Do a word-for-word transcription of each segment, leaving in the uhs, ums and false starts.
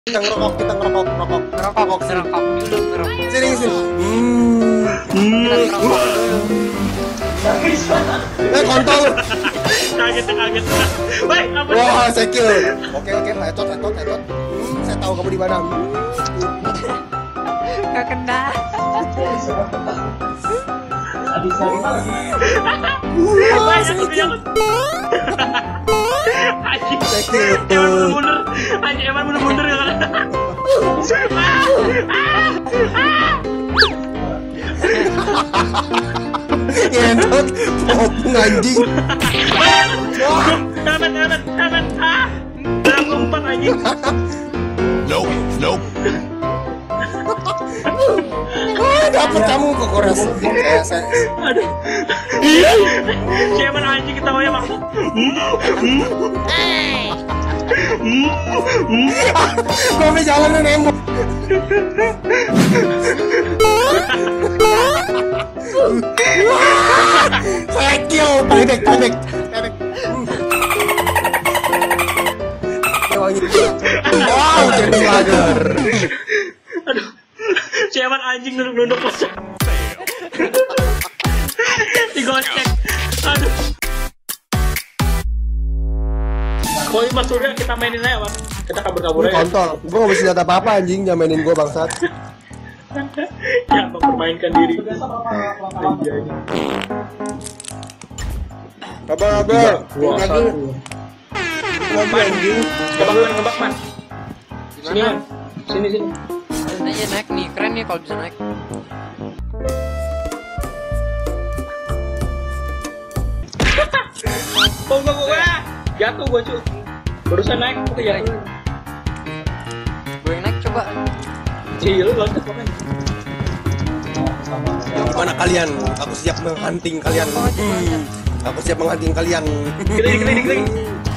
Kita ngerokok, kita ngerokok, ngerokok, Ngerokok, ngerokok dulu, ngerokok. sini sini. Hmm. Kita ngerokok dulu. Eh kontol. Kaget, kaget. Baik, apa? Wah, secure. Oke oke, hetot hetot hetot. Hmm, saya tahu kamu di mana. Gak kena. Wah, secure. Anjing. Secure. Emang mundur-mundur. Anjing, emang mundur-mundur ya kan? Ngentot, popung anjing. Hebat, hebat, hebat. Ah, dalam umpan anjing. Nope, nope. Ah, dapat kamu kok kores. Saya saya. Aduh. Siapa anjing ketawanya maksud? Gua mau jalan nembok. Saya kill, pendek, pendek, pendek. Wow, jadi lager. Aduh. Siapa anjing duduk-duduk pas. Digocek. Aduh. Koi Mas Surya kita mainin aja, Mas. Kita kabur-kabur aja. Kontol, gua gak bisa senjata apa-apa anjing, jangan mainin gua bangsat. Ya, mempermainkan diri. Anjay. Kabar, kabar. Dua, Lagi. satu. Lagi anjing. Ngebak man, ngebak man. Sini man. Sini sini. Keren aja naik nih, keren nih kalau bisa naik. Oh gua gua jatuh gua cuy. Barusan naik aku jatuh. Gue yang naik coba. Iya lu loncat kan. Mana kalian? Aku siap menghunting kalian. Hmm. Aku siap menghunting kalian. Gini gini gini gini.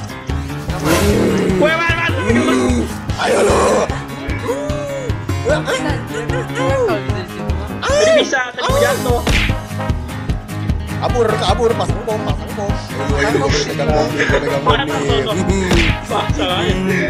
Gue man man. Hmm. Ayo lo. Bisa, kalau bisa di situ mah. Jadi bisa tadi gua jatuh. Kabur, kabur, pasang bom, pasang bom. Ayo, ayo, gua pegang bom, gua pegang bom Mana nih. tuh? Hmm. Wah salah.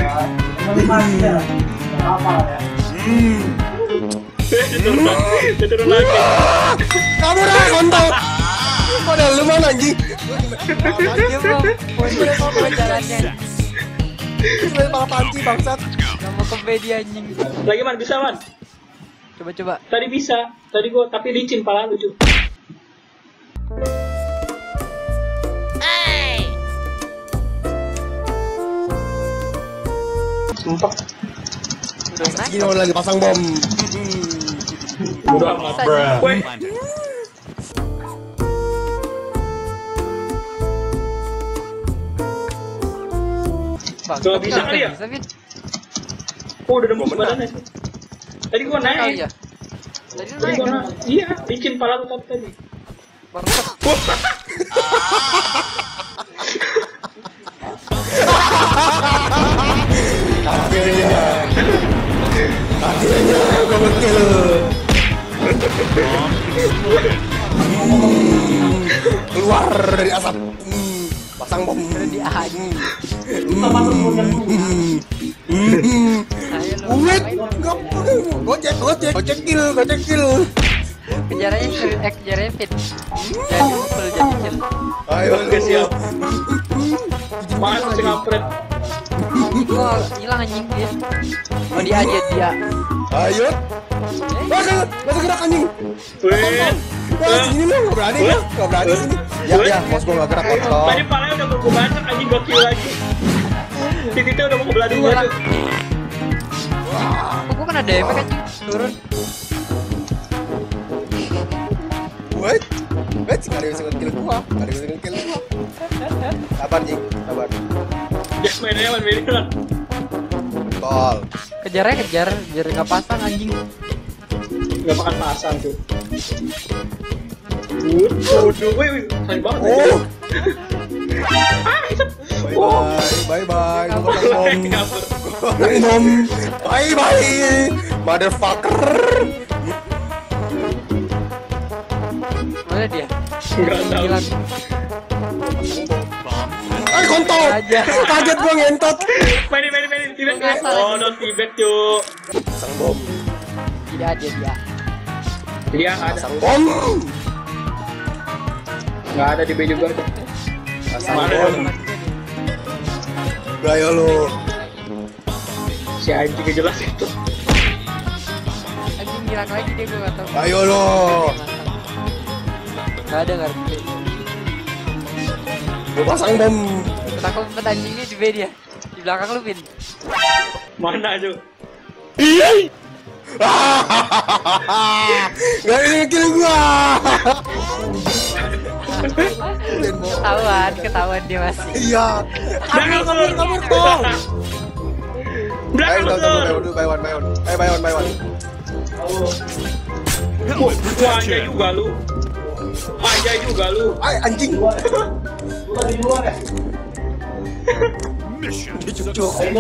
Hmm. Turun lagi. Turun lagi. Kabur ah, kontol. Padahal lu mana anjing? Dia mau, mau dia mau ke jalannya. Main malah panci bangsat. Gak mau ke bedi anjing. Lagi man bisa man. Coba coba. Tadi bisa. Tadi gua tapi licin pala lu cuy. Sumpah. Udah naik. Gini lagi pasang bom. Udah amat, bro. Weh. Bang, Gak bisa kali ya? Bisa, Fit. Oh, udah nembus badannya. Tadi gua Kali naik. ya. Tadi lu Tadi naik gua kan? naik. Iya, licin pala lu tadi tadi. Bangsat. Akhirnya. Akhirnya gua betul. Keluar dari asap. Hmm. Pasang bom. Di anjing. Ayo lu. Wait, enggak gocek, gocek, gocek kill, gocek kill. Kejarannya seri- eh kejarannya Fit. Jadi mukul jadi kill. Ayo, Oke, siap. Mana masih ngapret. Oh, hilang anjing dia. Oh dia aja dia. Ayo. Wah, jangan, masih gerak anjing. Weh. Wah, sini lu nggak berani kan? Nggak berani sini. Ya, ya, bos gua nggak gerak kontol. Tadi palanya udah gua banyak anjing gua kill lagi. Titiknya udah mau ke belah dua tuh. Oh, gua kena damage anjing. Turun. Wait, wait, nggak ada yang bisa nge-kill gua, nggak ada yang bisa nge-kill gua. Sabar, Jing, sabar. Just mainnya man mirip lah. Tol. Kejarnya kejar biar nggak pasang anjing. Gak makan pasang tuh. Waduh, wih, wih, sayang banget. Oh, Ah, isep. bye bye, bye bye. Gua pasang bom. Kabur. Gua pasang bom. Bye bye, motherfucker. Mana dia? Enggak tahu. Hilang. Ay, kontol! Aja. Kaget gua ngentot. Mainin, mainin, mainin. Tiba tibet. Oh, non tibet yuk. Pasang bom. Tidak ada dia. Dia nggak ada. Pasang bom. Nggak ada di B juga. Pasang Mana bom. dong? Gaya lo. Si anjing gak jelas itu. Anjing ngilang lagi dia gue nggak tahu. Ayo lo. Nggak ada ngerti. Gue pasang bom. Takut banget anjingnya di B dia. Di belakang lu Pin. Mana tuh? Gak ada yang kill gua. Ketahuan, ketahuan dia mas. Iya. Kabur, kabur, kabur, kabur. Belakang Ayo, betul. dulu, buy one, buy one. Eh, buy one, buy one. Wah, aja juga lu. Aja juga lu. Ay, anjing. Mission Cucuk. success.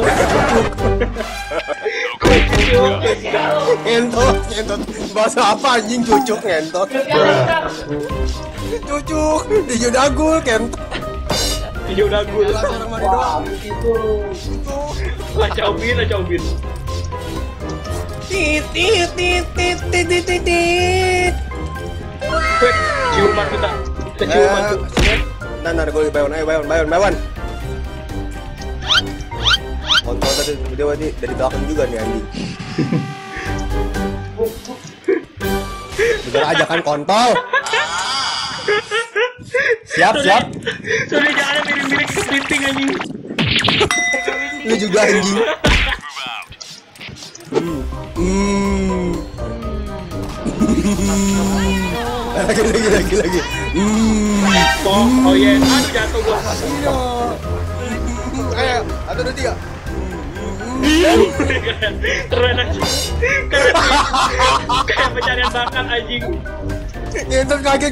Ngentot, ngentot. Bahasa apa anjing cucuk ngentot? Cucuk, di jodagul kentot. Video dagu. Langsung orang mandi doang. Acau bin, acau bin. Tit, tit, tit, tit, tit, tit, tit, tit. Wait, ciuman kita. Kita ciuman tuh. Eh, Nah, nah, gue buy one, ayo buy one, buy one, buy one. Kontrol tadi video tadi dari belakang juga nih anjing. Bener aja kan kontol. Siap, siap. Sudah jangan miring-miring ke printing anjing. Lu juga anjing. Hmm. Hmm. Lagi, lagi, lagi, lagi. Hmm. Oh, oh iya. Aduh jatuh gua. Ayo, satu, dua, tiga. Keren aja. Keren. Kayak pencarian bakat anjing. Ngentot kaget.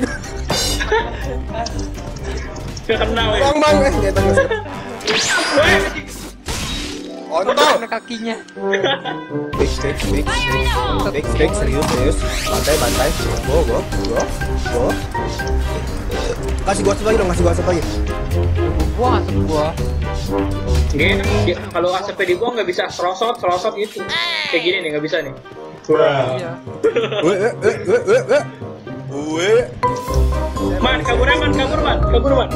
Gak kena weh. Bang, bang, eh, ngentot nggak sih? Weh, anjing. Kontol. Kena kakinya. Fix, fix, fix, fix, fix, serius, serius. Bantai, bantai. Go, go, go, go. Kasih gua asap lagi dong, kasih gua asap lagi. Gua ngasep gua. Gini, dia- kalau asapnya di gua nggak bisa serosot, serosot gitu. Kayak gini nih, nggak bisa nih. Iya. Weh, weh, weh, weh, weh, weh. Weh. Man, kabur ya, man, kabur, man, kabur, man.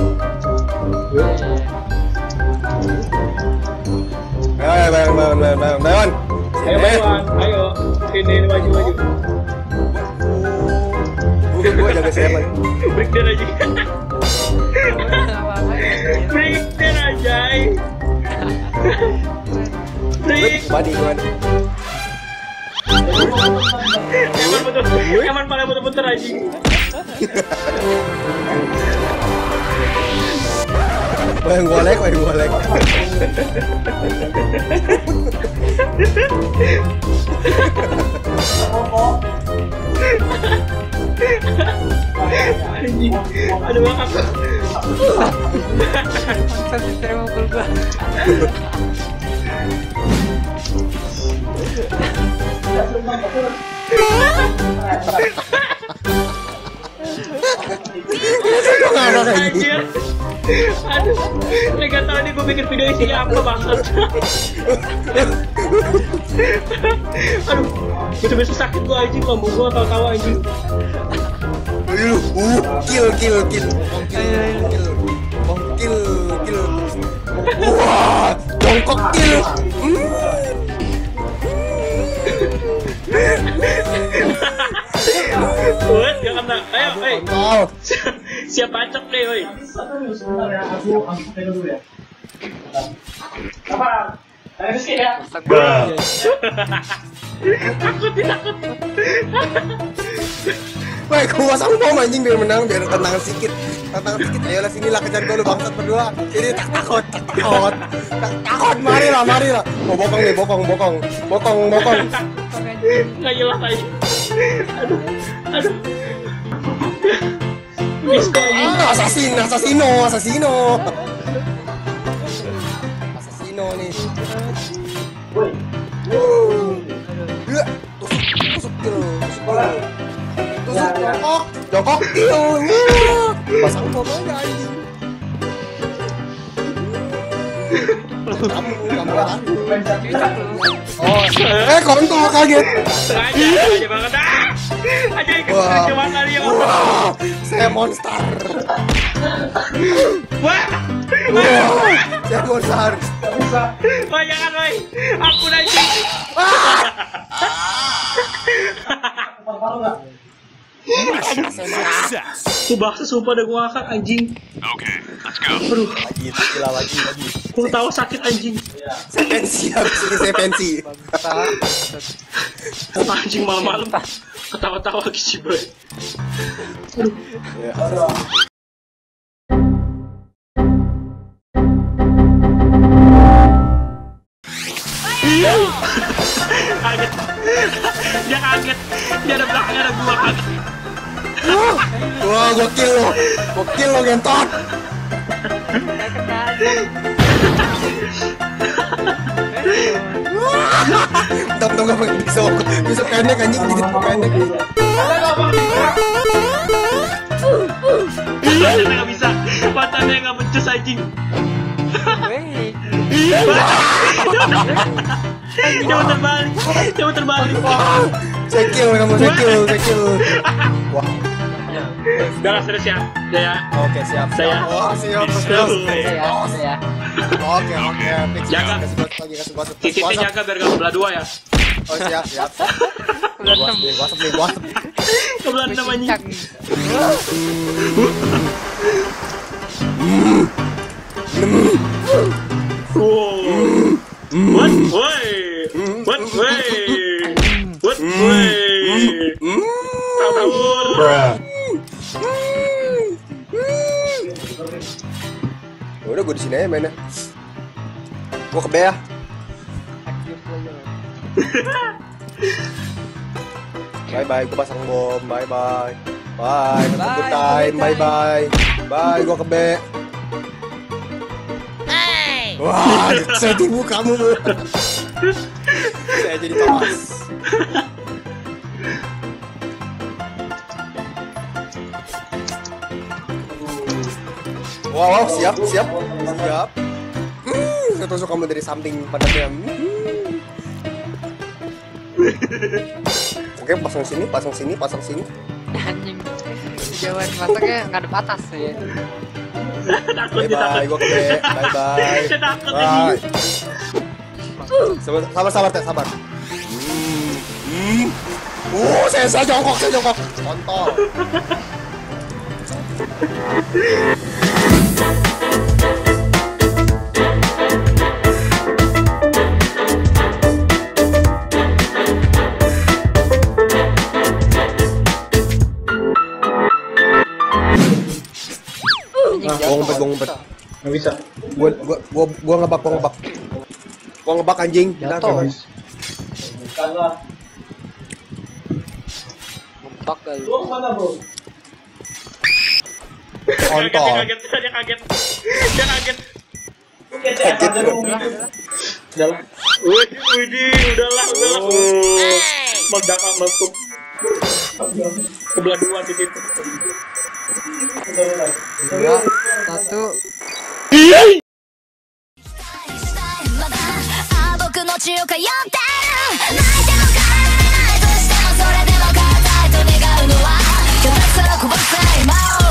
Ayo, ayo, bayan, bayan, bayan, bayan, bayan. Ayo, man, ayo. Sini, ini, maju, maju. Gua, gua jaga saya lagi. Break dan aja. Apa-apa. Break dan aja. Break. Badi, badi. Eman betul, eman paling betul-betul anjing. Bayang golek, bayang golek. Anjing. Aduh, aku. Sampai sering mukul gua. Anjir. Aduh, saya gak tau nih gue bikin video isinya apa bangsat. Aduh, betul-betul sakit gue anjing, lambung gue tawa-tawa anjing. Ayo lu, uh, kill, kill, kill. Kill, kill. Oh, kill, kill. Wah, jongkok kill. Hmm. Buat, gak kena. Ayo, ayo. Kontol. Siap bacok deh, woi. Takut, takut. Woi, gua pasang bom anjing biar menang, biar tantangan sedikit. Tantangan sedikit. Ayolah sinilah kejar gua lu bangsat berdua. Ini tak takut, tak takut. Tak takut, mari lah, mari lah. Oh, bokong nih, bokong, bokong. Bokong, bokong. Nggak jelas aja. Aduh, aduh. Misko anjing. Ah, assassin, assassino, assassino. Assassino nih. Wuh. Ya, tusuk, tusuk kill, tusuk kill. Tusuk jongkok, jongkok kill. Wuh. Pasang bom aja anjing. kamu, kamu kan. Cocok lu. Oh, eh kontol kaget. Sengaja, sengaja banget. Ah! Aja ikut Wah. cuma kali ya. Wah, saya monster. Wah. Wah, saya monster. Wah, jangan, woi. Ampun aja. Success. Aku bakso sumpah udah gua ngakak anjing. Okay, let's go. Aduh, Lagi, gila lagi, lagi. gua tahu sakit anjing. Saya pensi, habis ini saya pensi. Anjing malam-malam ketawa-tawa lagi sih, boy. Kaget. Dia kaget. Dia ada belakangnya ada gua kaget. Wah, gokil lo, gokil lo gentot. Nggak kena aja. Tau tau gak pakai pisau, pisau pendek anjing, jadi pendek. Iya, dia nggak bisa. Matanya nggak becus anjing. Weh. Coba terbalik. Coba terbalik. Wah, saya kill kamu, saya kill, saya kill. Wah, Udah lah, serius ya. Udah ya. oke siap, Saya. siap. Oh, siap, siap. Saya, saya. Oke, oke, fix. Jaga. Kasih buat lagi, kasih buat. Titiknya jaga biar gak belah dua ya. Oh, siap, siap. Udah Gua tem. WhatsApp nih, WhatsApp. Kebelah enam anjing. Cincang. Wow. What? Woi. What? Woi. What? Woi. Kabur. Udah gue di sini aja mainnya. Gua ke B ya. Bye bye, gua pasang bom. Bye bye. Bye, Bye, good time. Bye good bye. Bye, gua ke B. Wah, saya tipu kamu. Saya jadi Thomas. Wow, wow, siap, siap, siap. Hmm, saya tusuk kamu dari samping pada diam. Hmm. Oke, pasang sini, pasang sini, pasang sini. Anjing. Jauhan masaknya ngadep atas ya. Takut Bye dia bye, takut. gua ke B. Bye bye. Dia takut Bye. anjing. Sabar, sabar, sabar, teh, sabar. Hmm. Hmm. Oh, saya saya jongkok, saya jongkok. Kontol. Anjing Gua ngumpet, gua ngumpet. Nggak bisa. Gua gua gua gua ngebak, gua ngebak. Gua ngebak anjing. Bentar, Jatuh. guys. Bumpak kali. Kontol. Dia kaget, dia kaget. Dia kaget. Kaget lu. Udahlah. Widih, widih, udahlah, udahlah. Oh, meledak, meletup. Kebelah dua titik. Dua, satu. 僕の血を通ってる泣いても変えられないとしてもそれでも勝ちたいと願うのは下手くそなこぼさない魔王